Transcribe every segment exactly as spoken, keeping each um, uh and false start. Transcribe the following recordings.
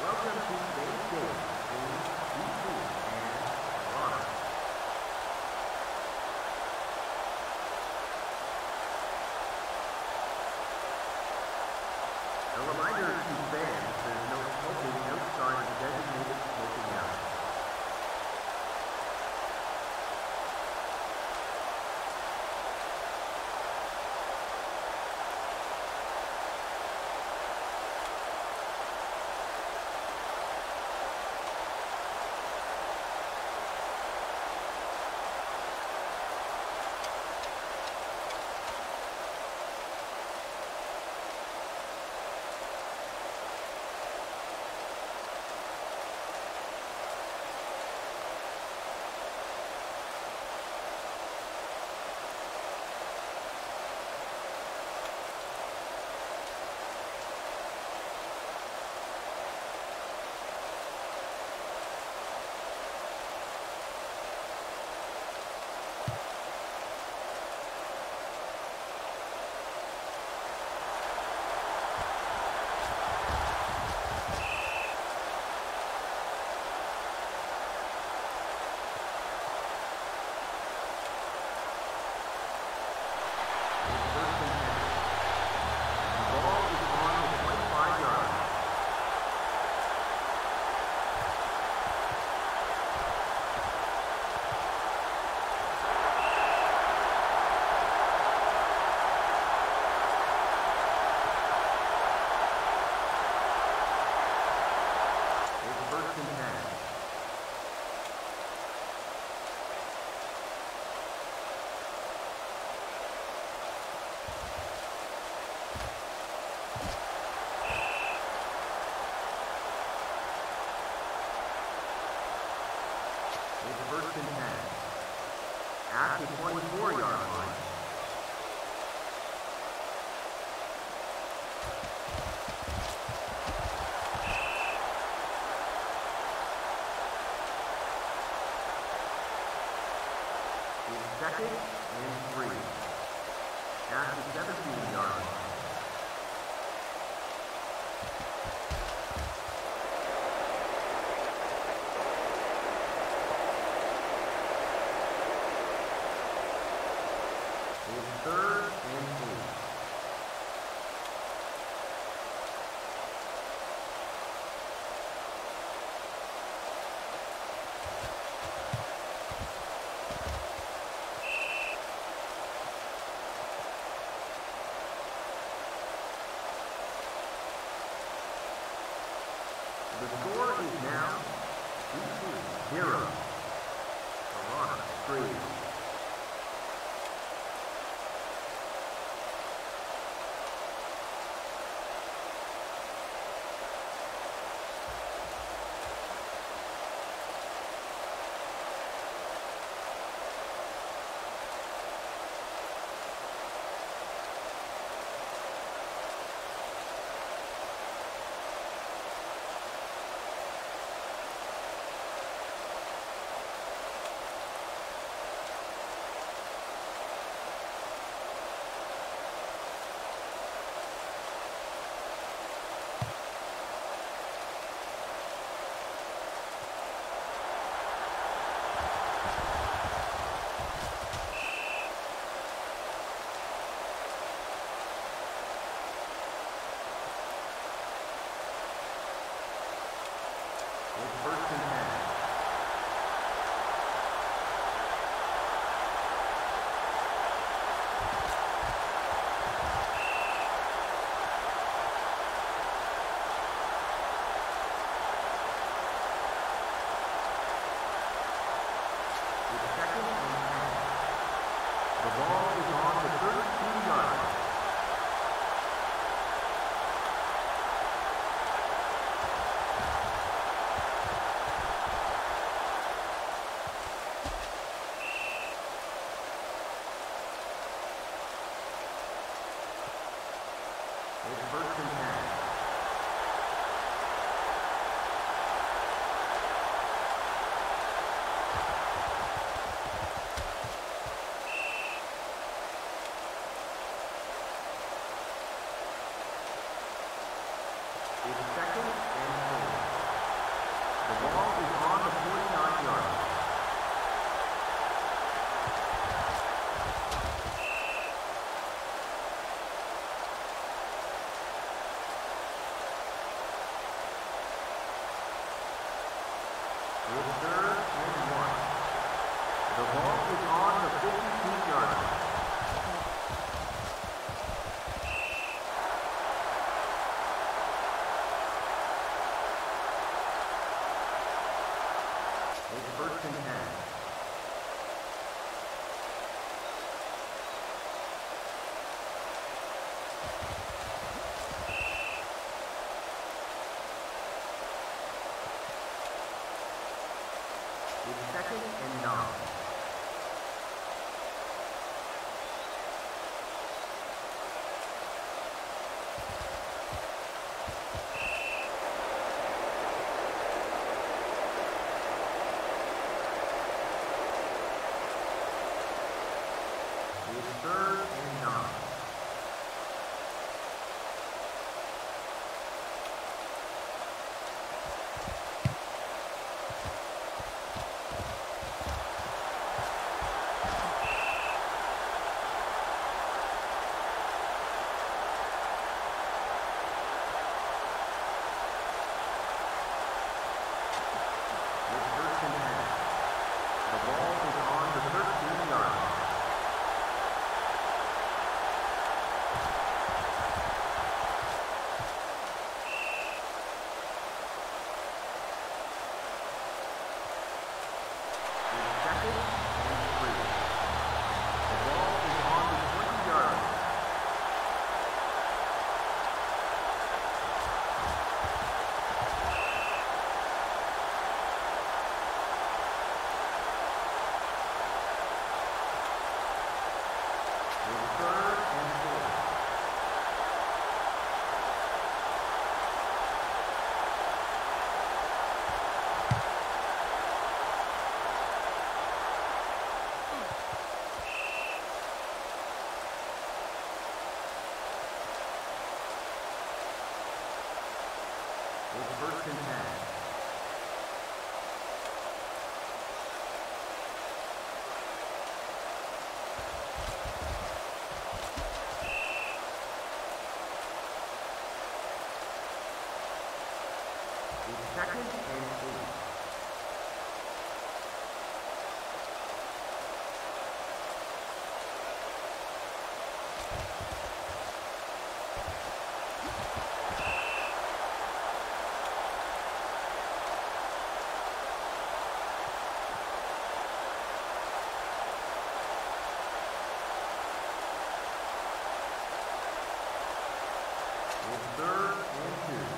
Welcome to today's game between D C and Argonauts. A reminder to fans, there's no smoking outside the designated smoking area. First and ten. At the twenty-four yard line. It's second and three. At the seventeen yard line. Third and eight. The score is now D C zero. Argonauts three. First and ten. It's second and ten. The ball is on the thirty-two yard line. It's first and ten. It's second and four. and ten. It's second and nine. It's third and nine. It's first and ten. It's second and eight. It's third and two.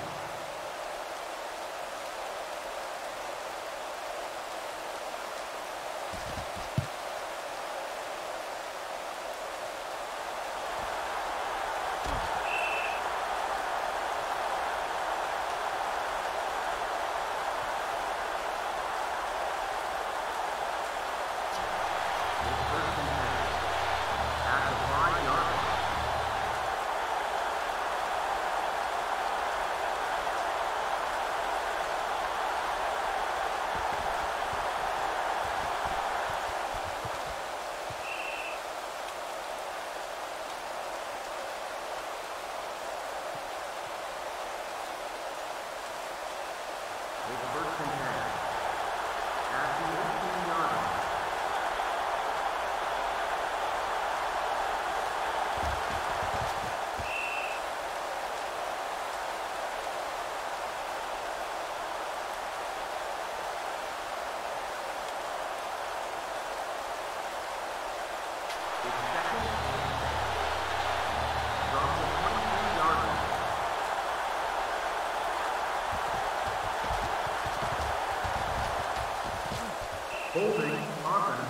Holding offense.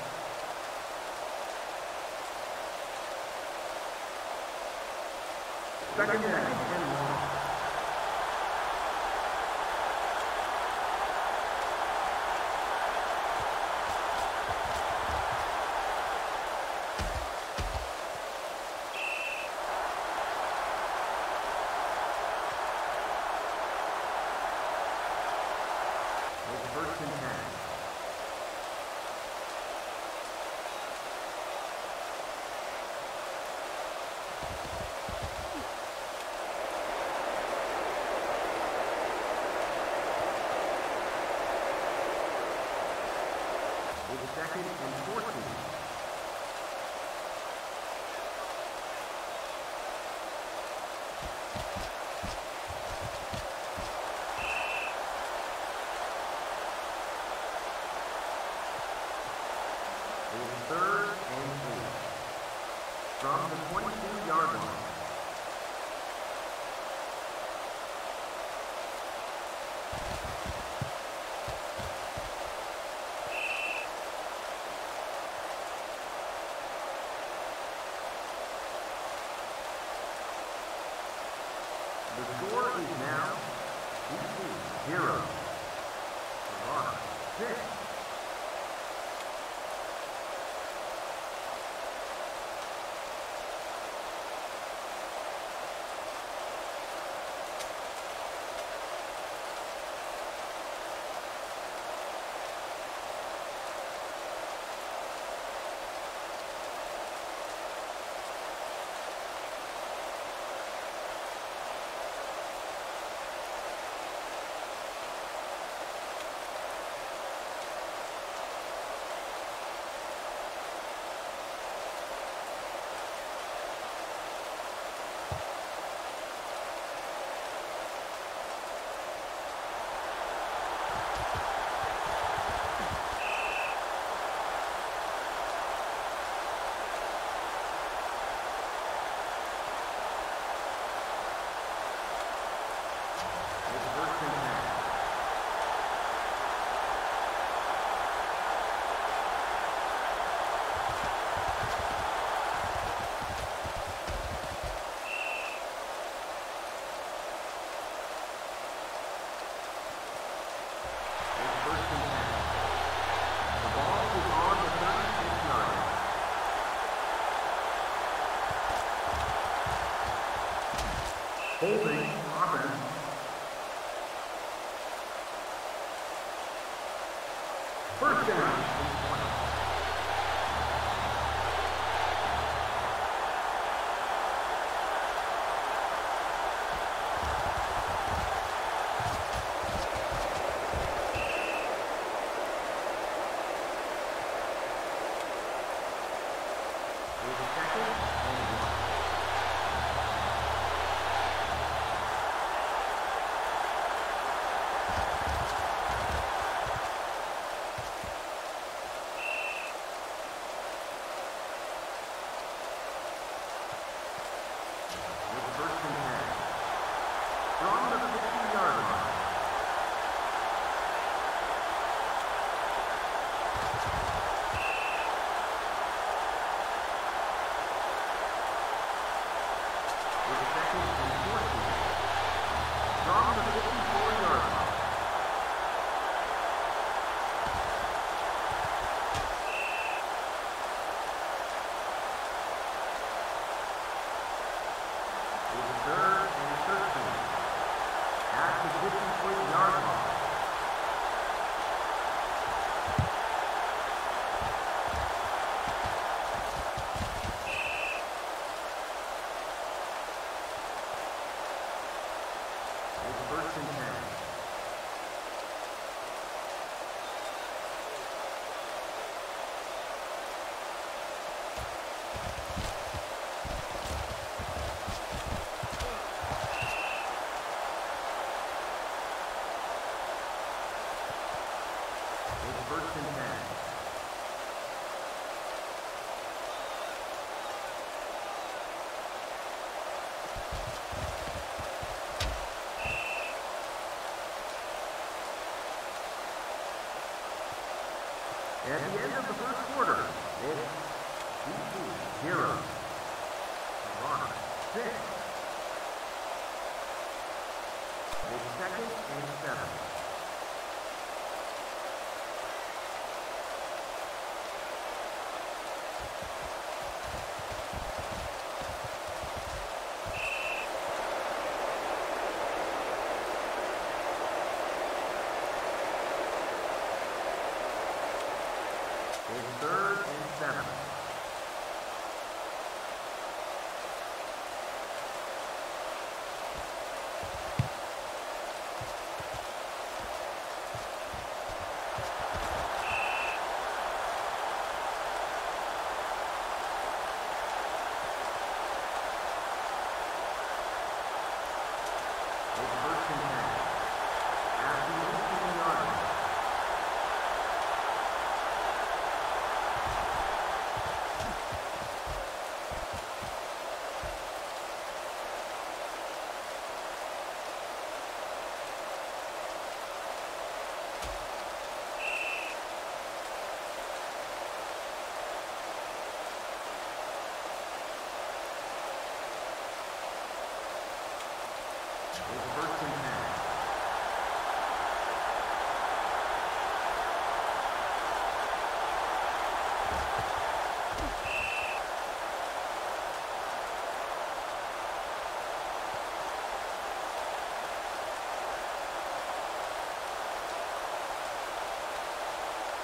Second down and long. It's first and ten. It's second and fourteen. now D C zero. Argonauts six. Holding offense. First down. First and ten. At the end of the first quarter, it's D C zero. Argonauts six. It's second and seven. It's third and seven. It's first and ten. At the eighteen yard line.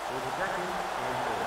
It's second and goal.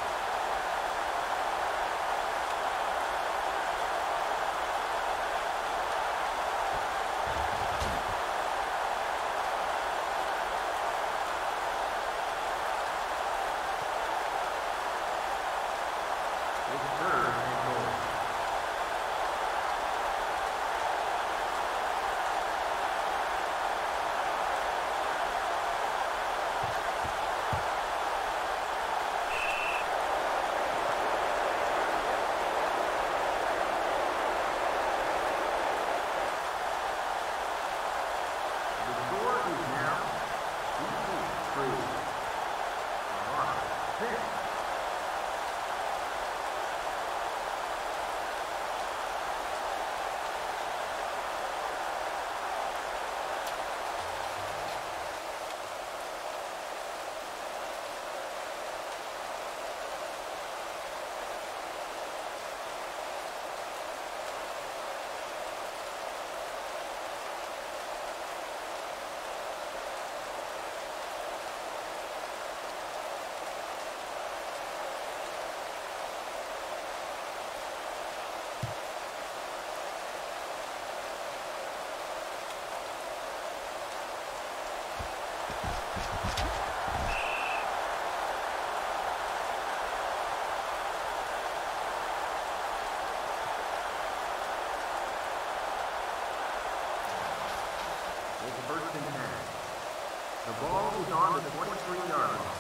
First and ten. The ball is on the twenty-three yard line.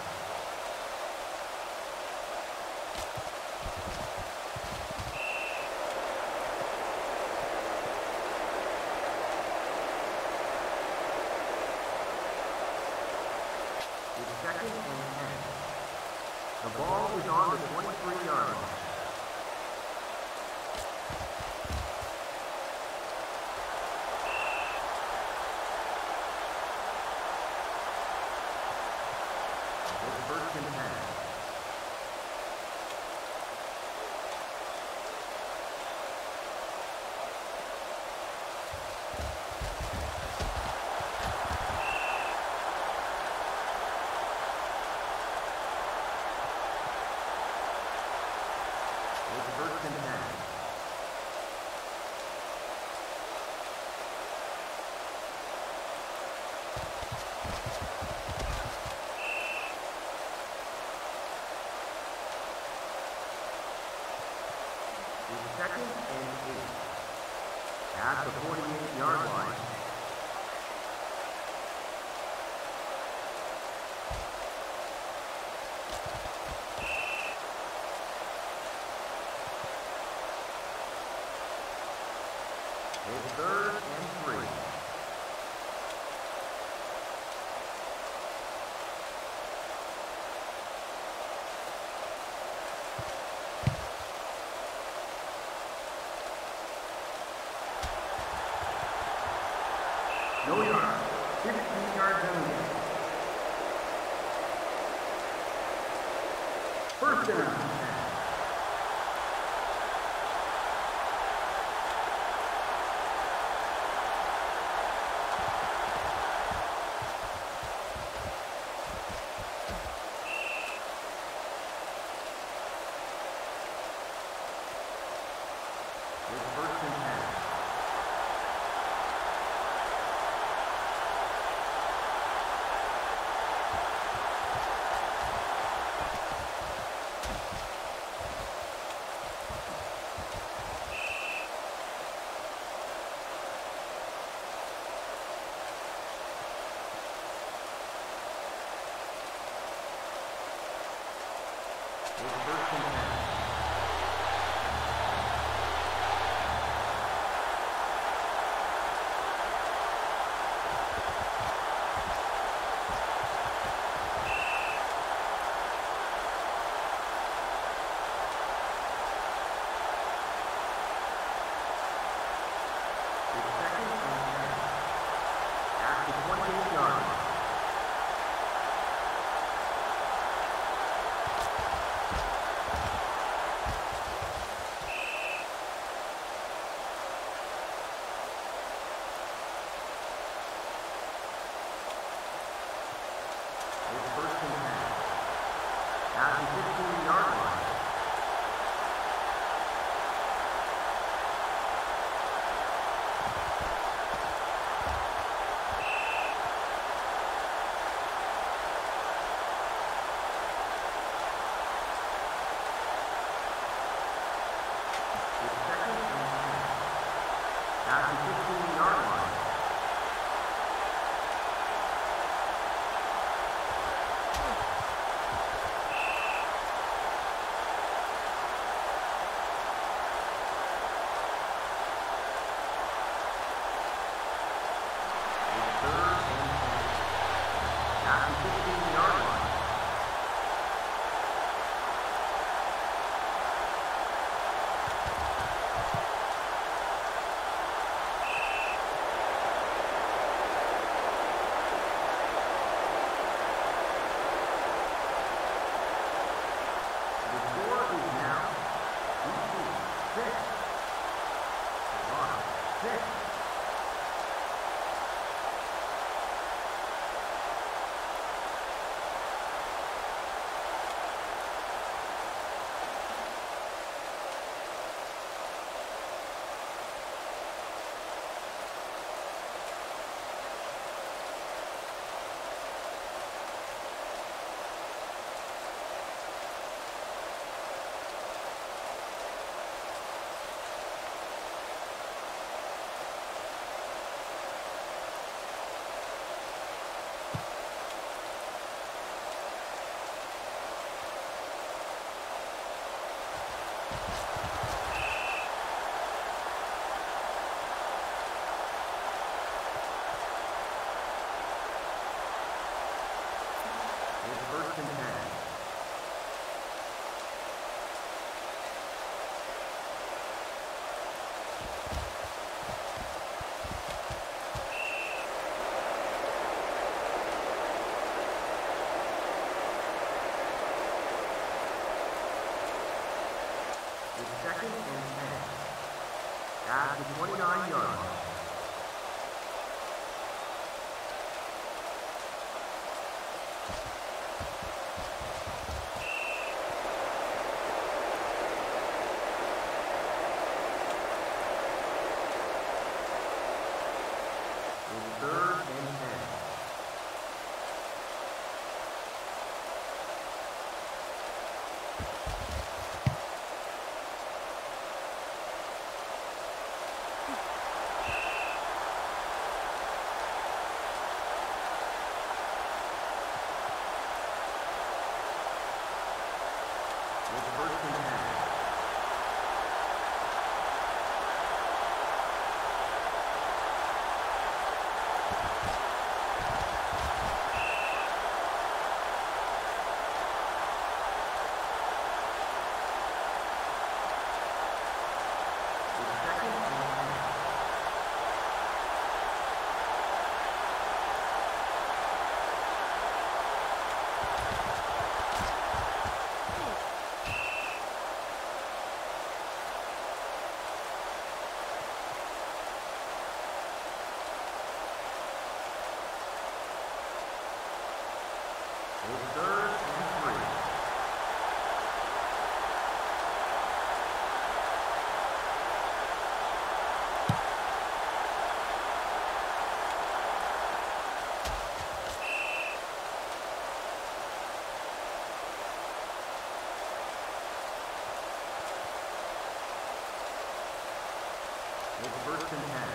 It's second and ten. The ball is on the twenty-three yard line. First and ten. It's first and ten. Second and eight. At the forty-eight yard line. It's third and three. No yard. fifteen yard penalty. First down. It's first and ten. at the fifteen-yard line. At the fifteen-yard line. It's third and ten. At the fifteen-yard line. First and ten. It's second and ten. At the twenty-nine-yard line. Third and ten. It's first and ten. It's third and three. It's first and ten.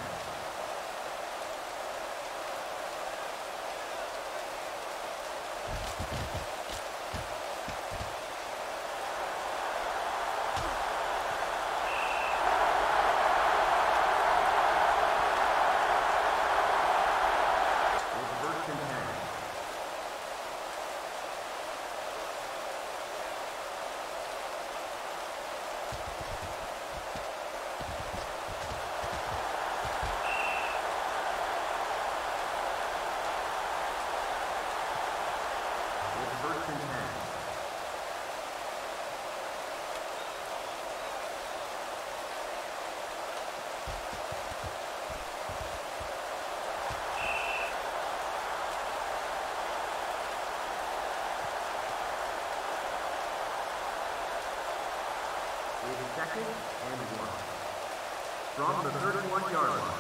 second and one. From the thirty-one yard line.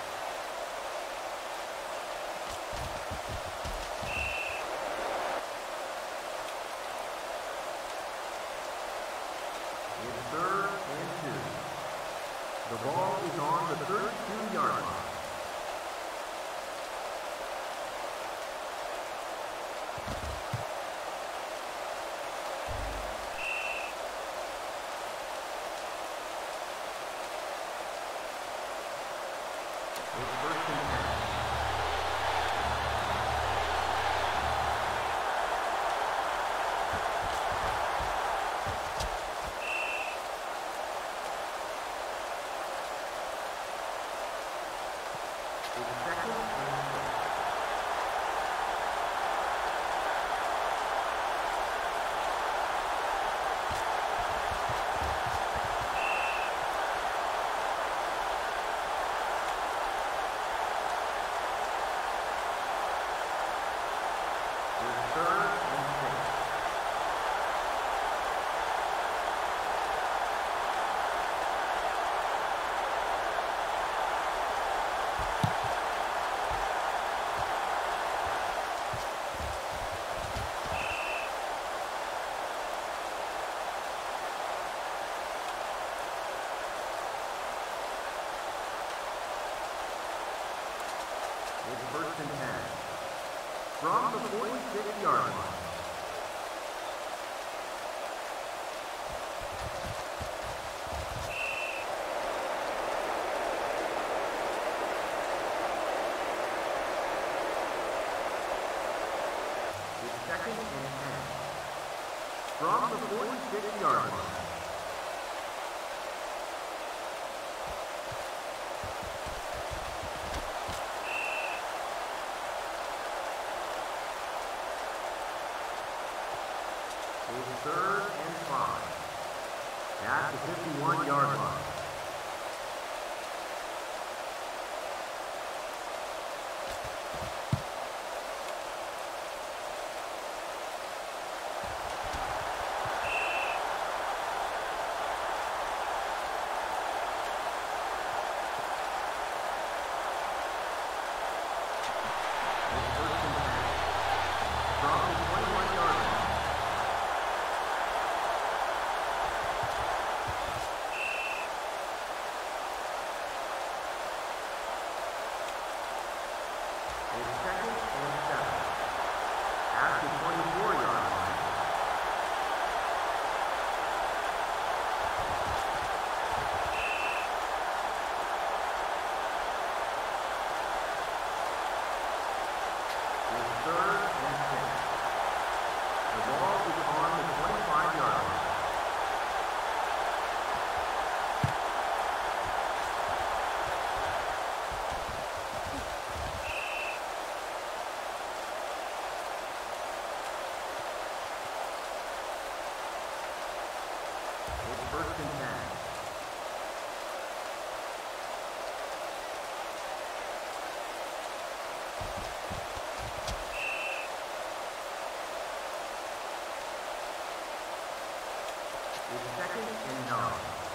It's third and two. The ball is on the thirty-two yard line. It's first and ten. From the forty-six yard line. It's second and ten. From the forty-six yard line. It's third and five. At the fifty-one yard line. It's first and ten. From the twenty-one yard line. It's second and seven. At the twenty-four yard line. It's third and six. The ball is on the twenty-five yard line. It's first and ten. It's second and nine.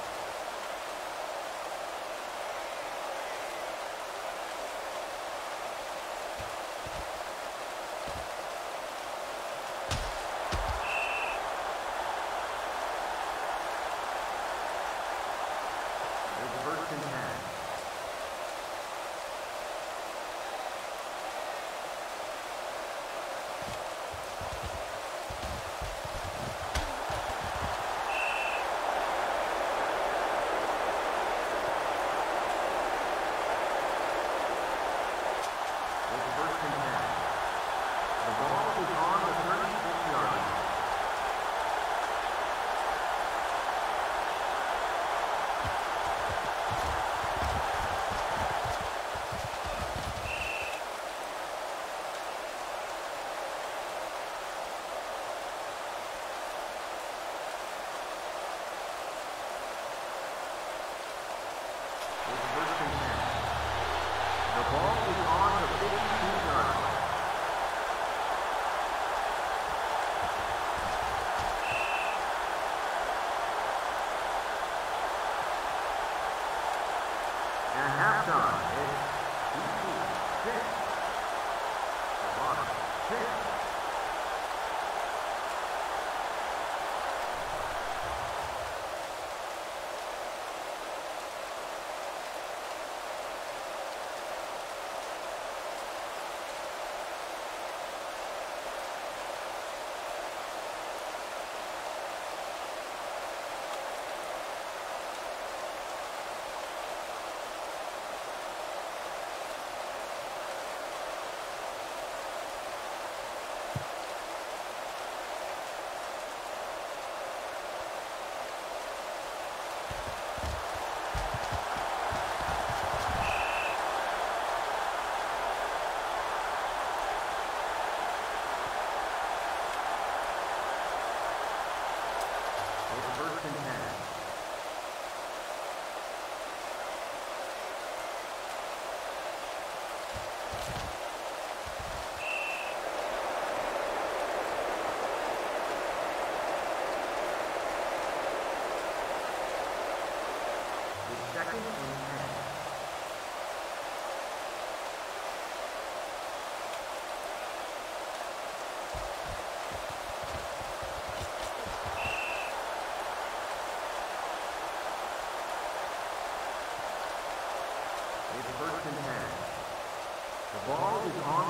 It's first and ten. It's first and ten. The ball is on the thirty-six yard line. It's first and ten. The ball is on the fifty-two yard line.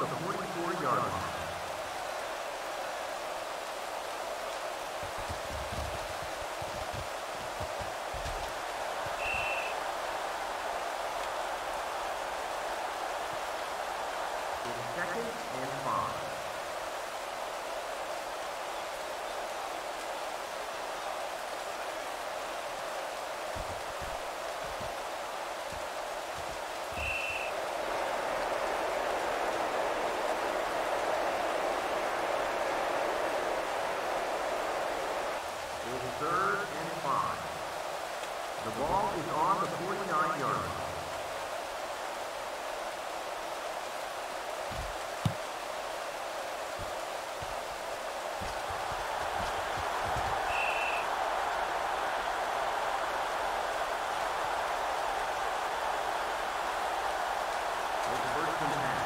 the forty-four-yard line. It's second and five. Third and five. The ball is on the forty-nine-yard line. It's first and ten.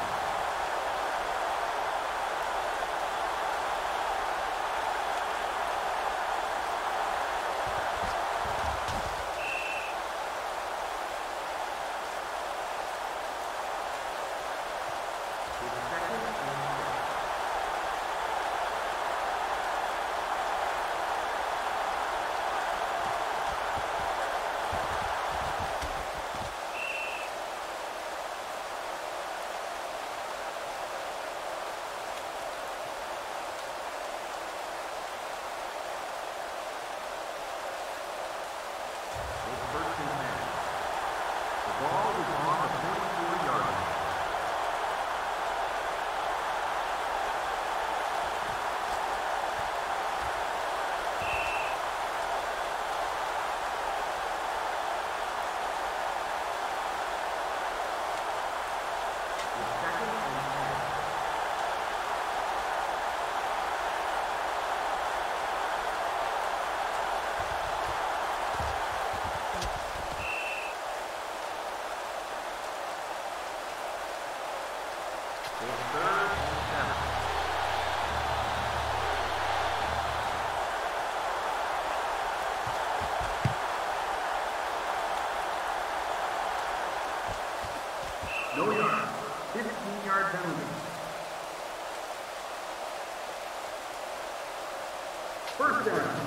No yard. fifteen-yard penalty. First down.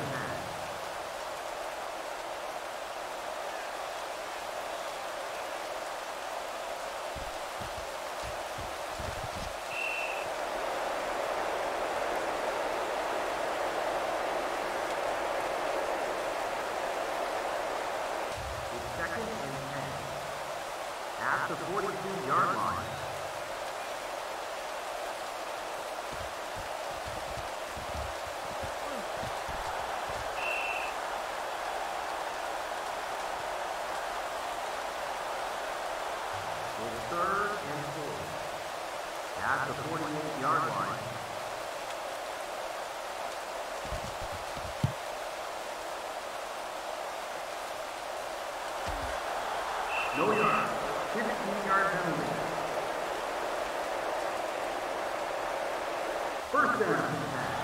It's second and ten. At the forty-two-yard line. It's third and four. At the forty-eight-yard line. No yard. fifteen-yard penalty. First down.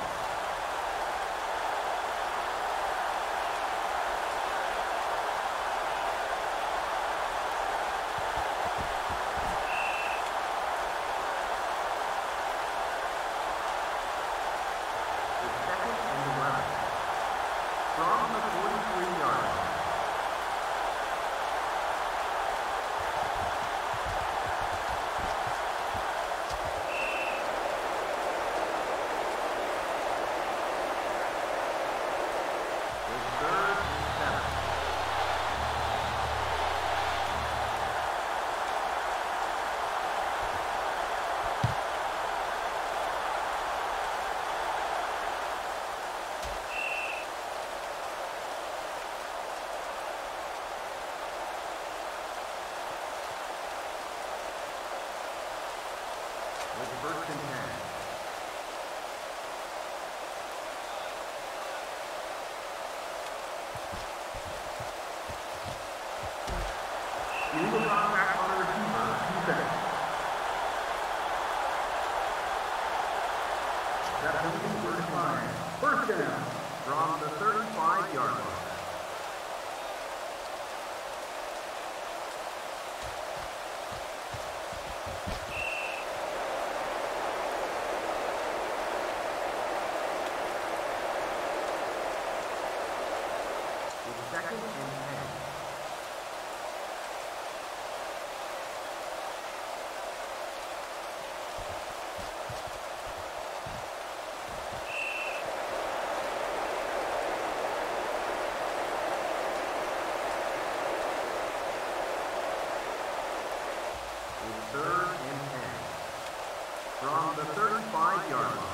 It's second and eleven. From the forty-three-yard line. It's first and ten. Eagle drop back on the receiver, defense. That's a first line. First down from the thirty-five-yard line. from the thirty-five yard line.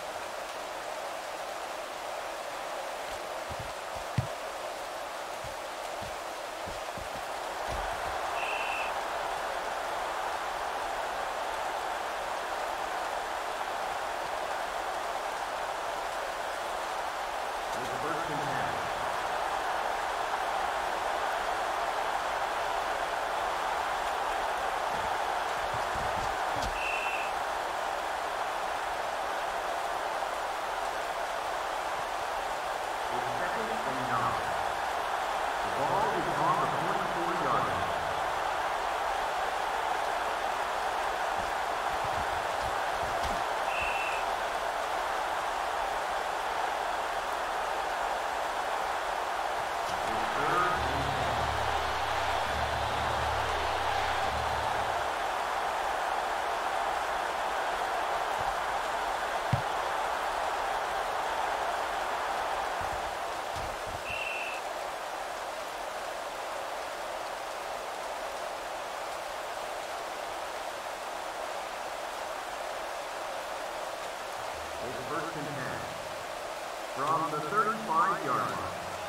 First and ten from the thirty-five yard line.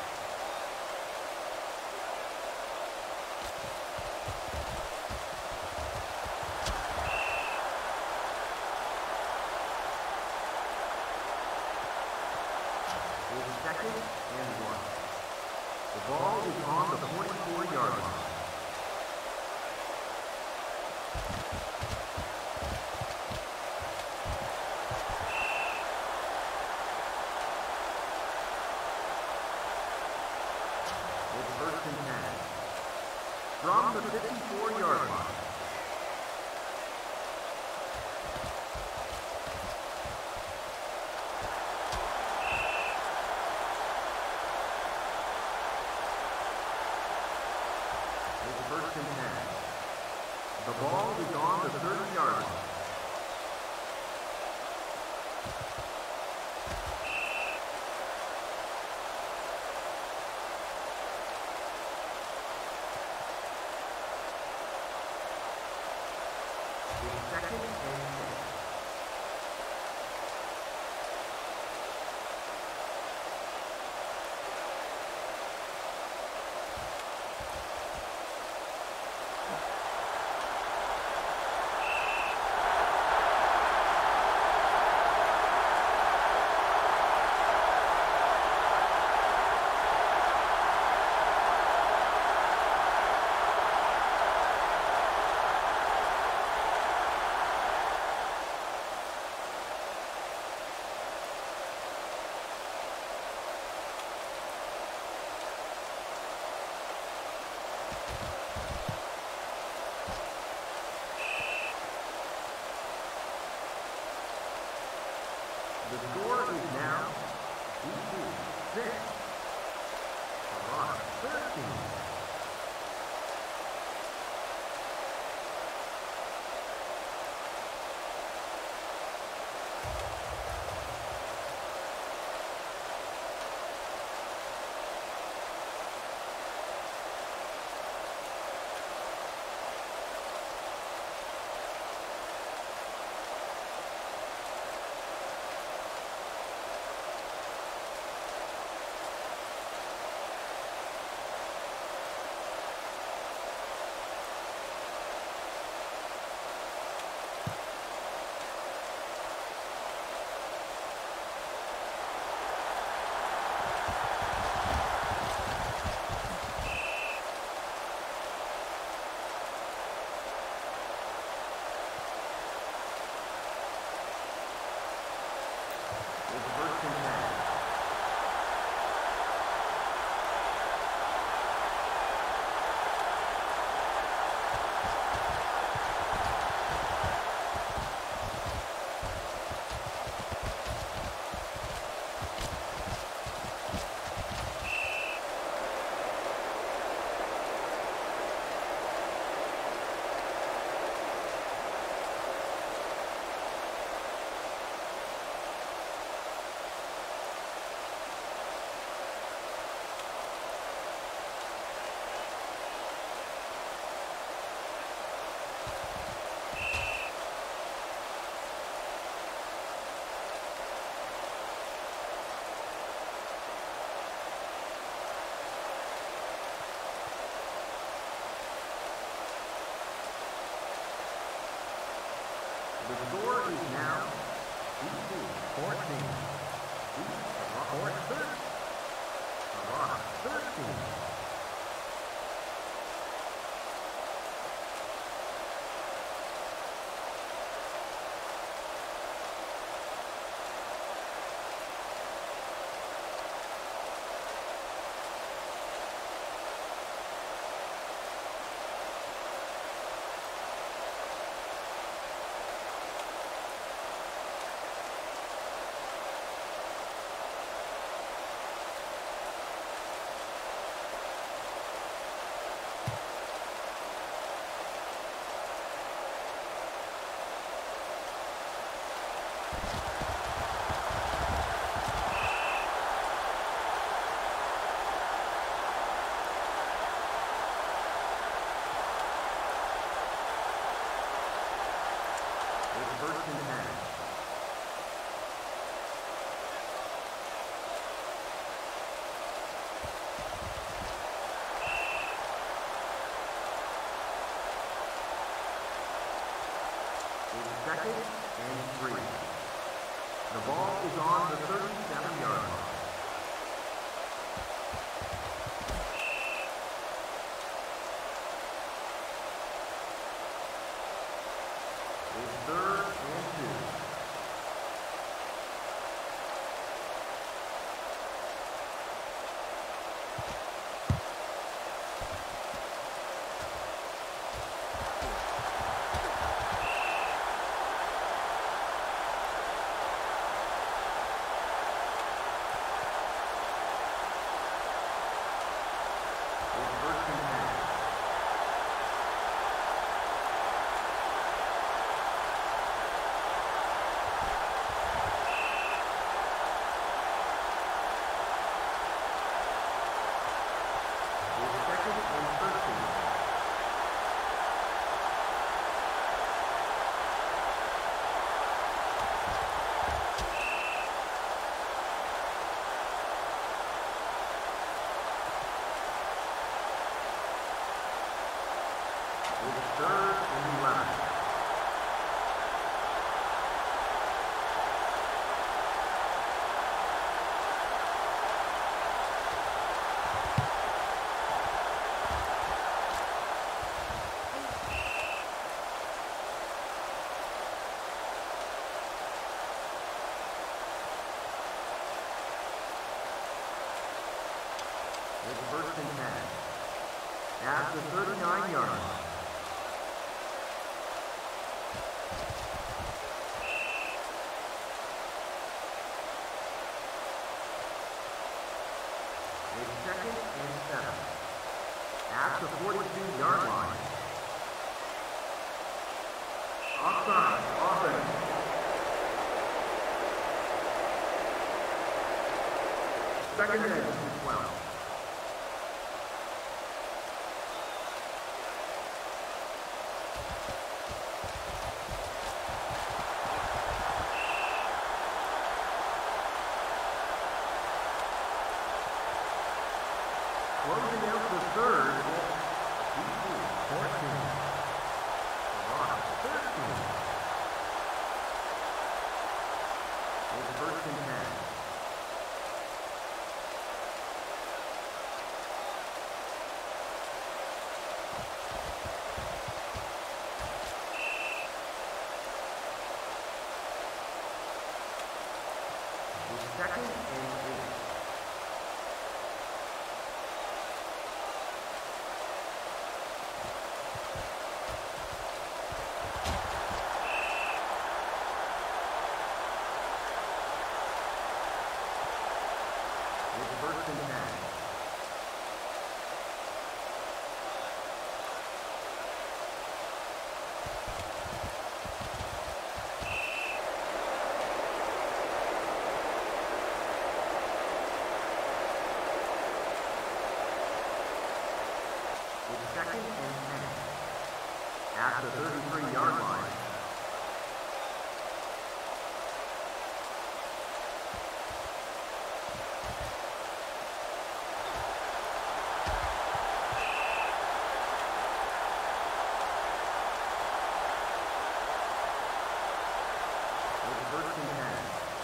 It's second and one. The ball is on the forty-four yard line. First and ten from the fifty-four yard line. It's first and ten. The ball is on the thirty yard line. Second and six. The score is now D C six, Argonauts thirteen. is now D C fourteen. Fort thirteen. Argonauts thirteen. First and ten. It's second and three. The ball is on the thirty-seven yard line. It's third and two. It's third and eleven. It's first and ten. At the thirty-nine yard line. It's second and seven. At the forty-two yard line. Offside, offense. Second and twelve. Closing out the third, D C fourteen. Argonauts thirteen. It's first and ten. It's second and eight. First and ten. It's second and ten. At the thirty-three yard line. first and ten.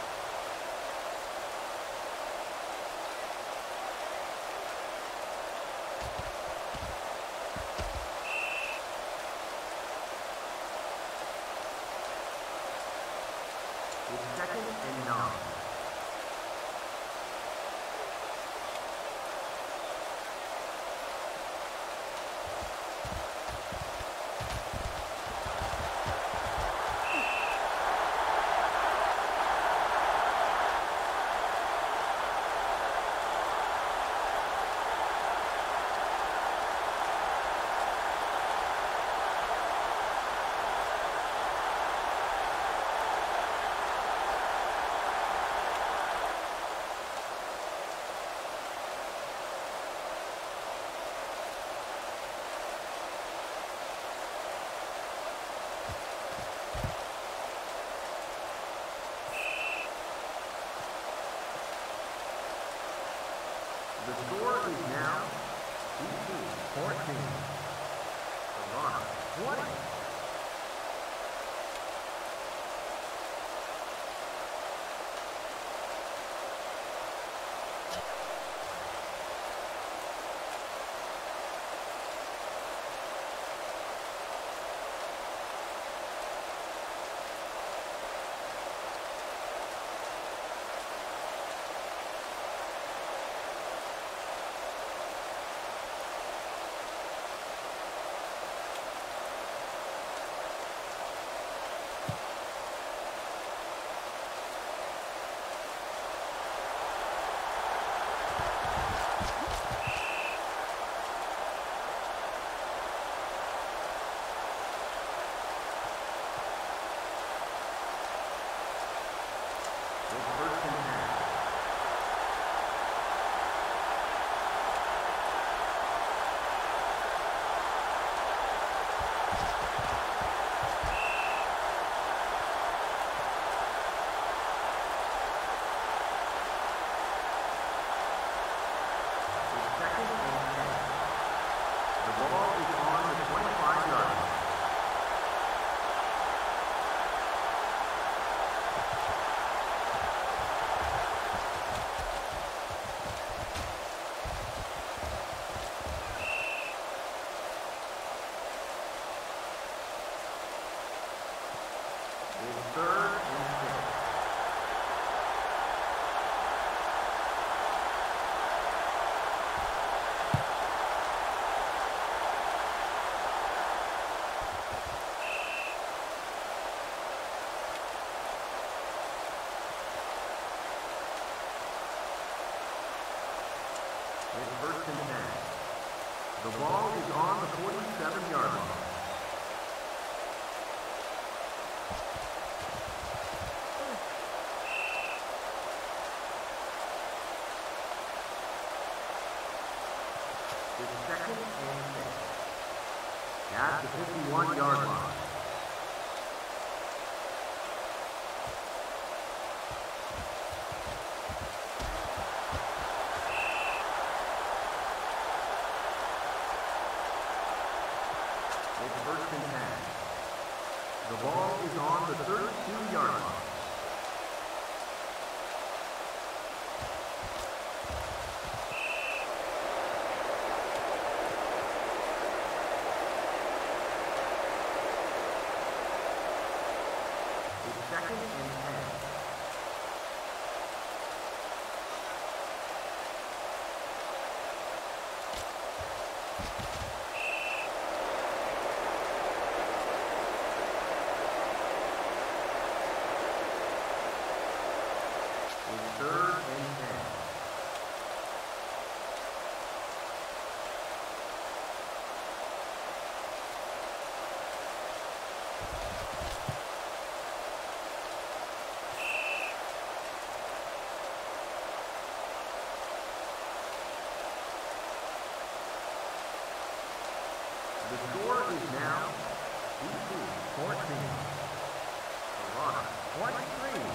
It's second and nine. The score is now D C fourteen. Toronto twenty. It's first and ten. The ball is on the forty-seven yard line. It's second and six. At the fifty-one yard line. First and ten. The ball is on the thirty-two yard line. It's second and ten. Third and ten. The score is now D C fourteen. Toronto twenty-three.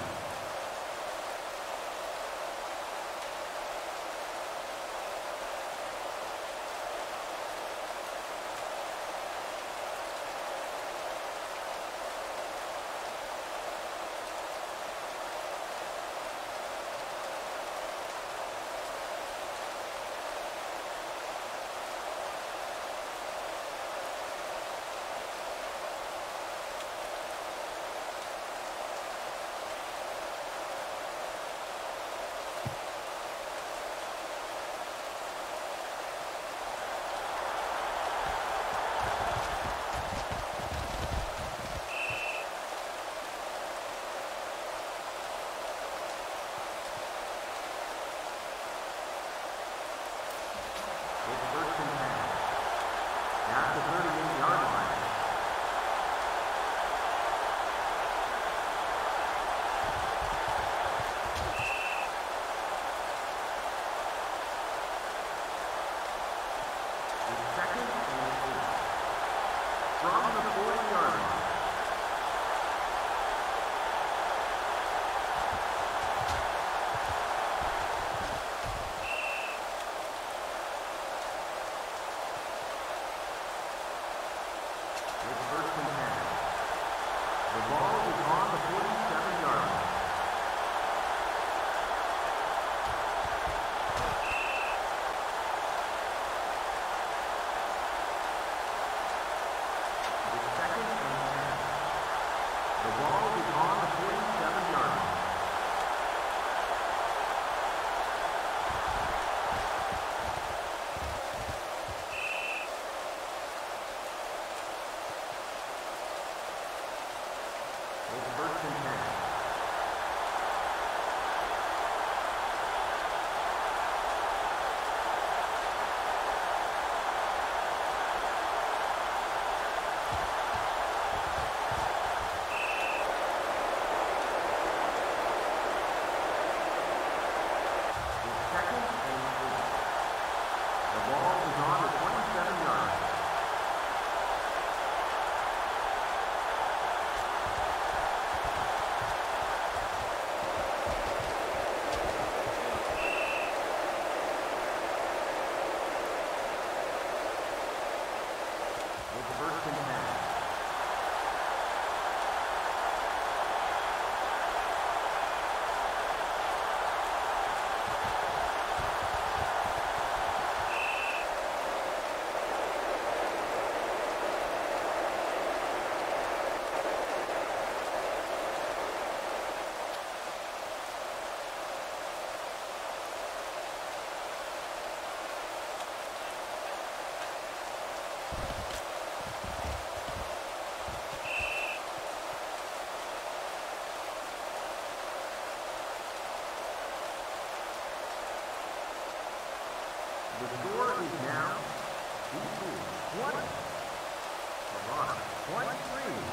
is now D C twenty. Verona twenty-three.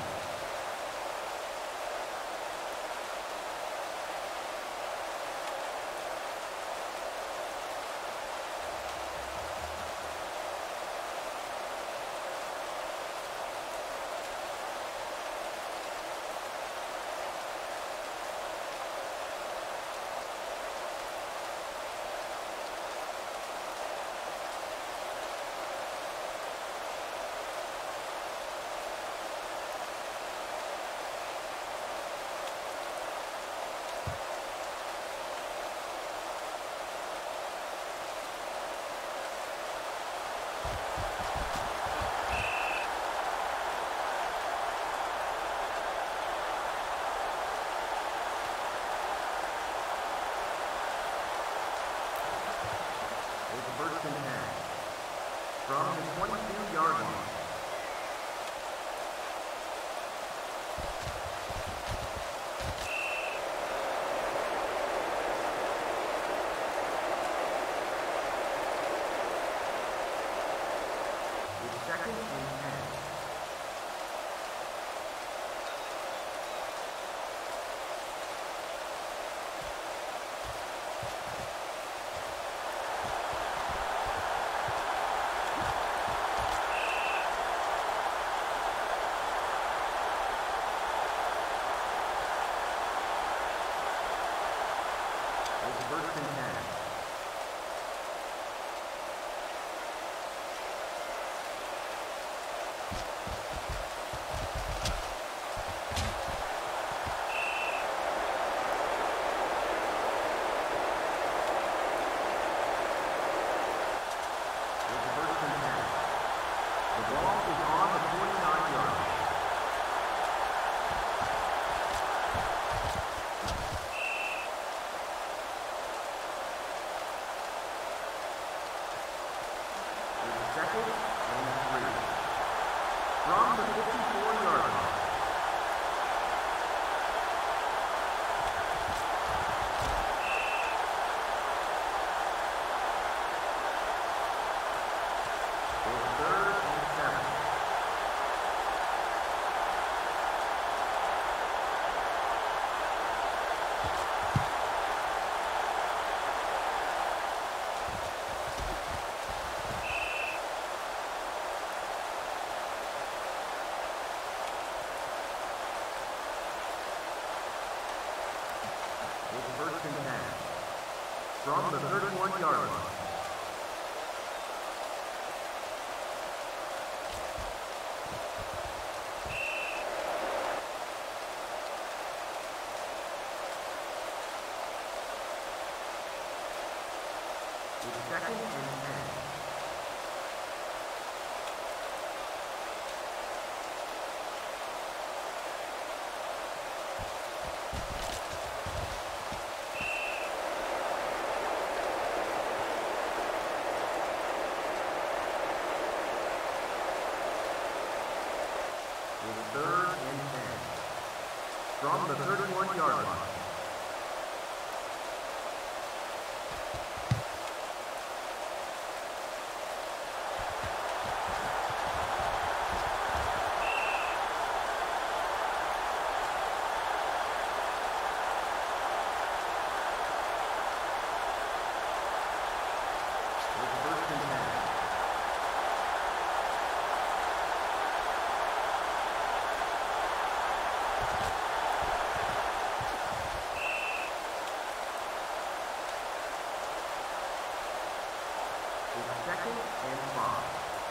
First and ten. From the twenty-two yard line. It's second and ten. First and ten. It's first and ten. The ball is on the forty-nine yard line. Second and three. From the fifty-four yard line. It's third and seven. It's first and ten. From the thirty-one yard line. It's second and ten. It's third and ten. From the thirty-one yard line. It's first and ten. It's second and five.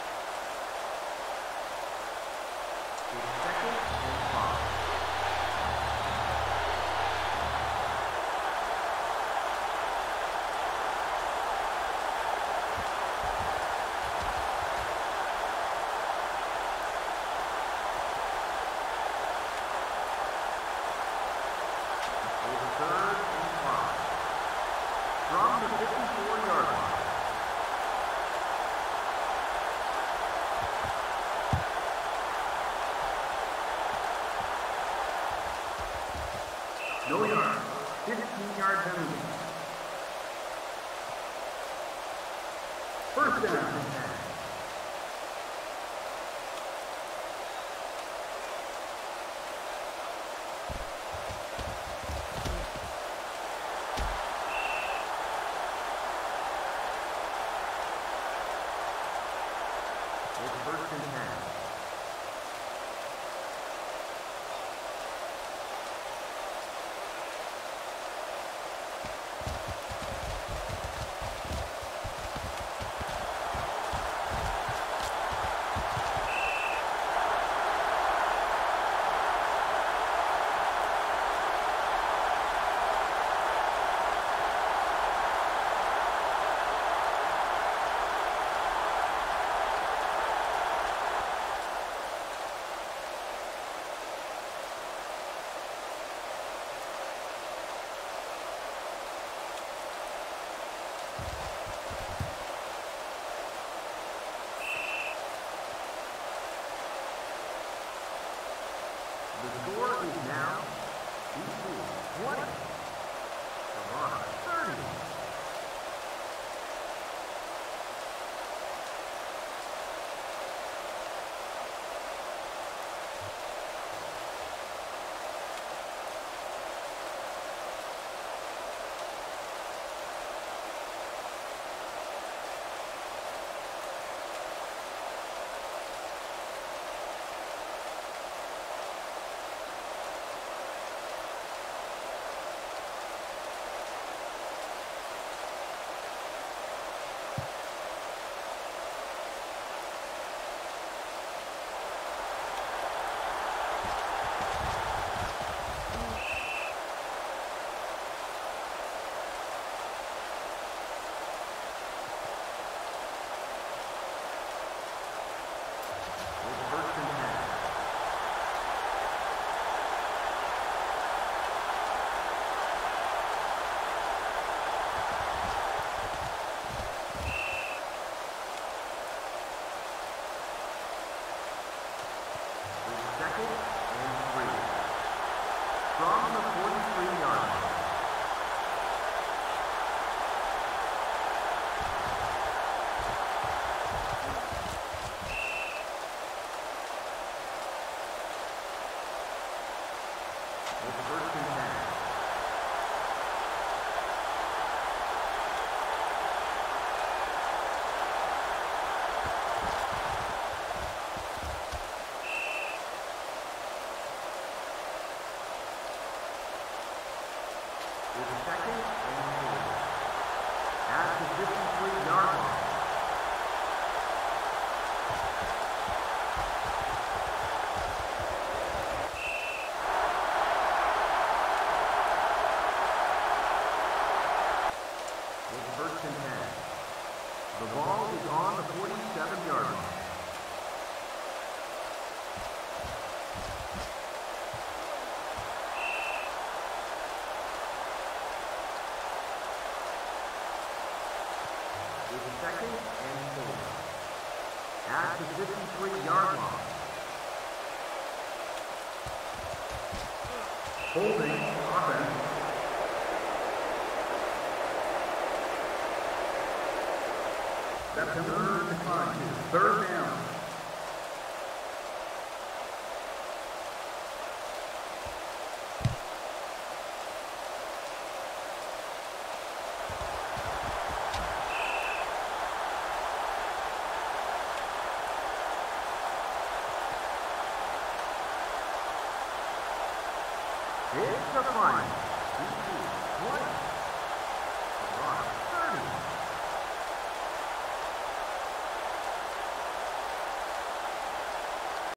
It's second and five. It's third and five. From the fifty-four yard line. No yard. fifteen yard penalty. First down. It's first and ten. The score is now B C twenty, Vermont thirty. Second and three. From the forty-three yard line. It's first and ten. It's second and four. At the fifty-three yard line. It's first and ten. The ball is on the forty-seven yard line. It's second and four. At the fifty-three yard line. Holding offense. That's a third and five. Third down. It's the final.